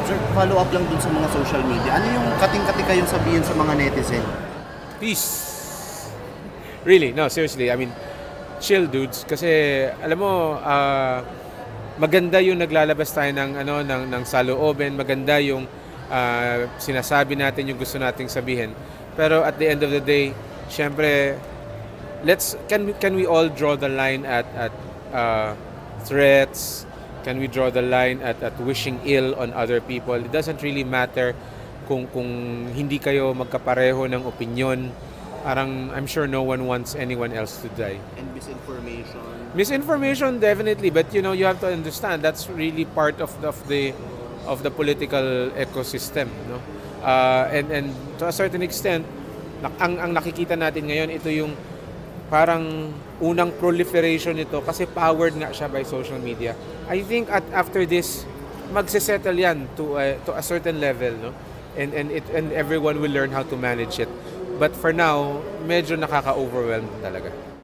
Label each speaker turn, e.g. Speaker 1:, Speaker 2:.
Speaker 1: Sir, follow up lang dun sa mga social media. Ano yung kating-kati kayong sabihin sa mga netizen?
Speaker 2: Peace. Really, no, seriously. I mean, chill dudes. Kasi, alam mo, maganda yung naglalabas tayo ng salooben. Maganda yung sinasabi natin yung gusto nating sabihin. Pero at the end of the day, syempre, can we all draw the line at threats? Can we draw the line at wishing ill on other people? It doesn't really matter kung hindi kayo magkapareho ng opinion. Parang I'm sure no one wants anyone else to die.
Speaker 1: And misinformation?
Speaker 2: Misinformation, definitely, but you have to understand that's really part of the political ecosystem, no? And to a certain extent, ang nakikita natin ngayon, ito yung parang unang proliferation nito kasi powered nga siya by social media. I think after this, magse-settle yan to a certain level, no? And everyone will learn how to manage it. But for now, medyo nakaka-overwhelm talaga.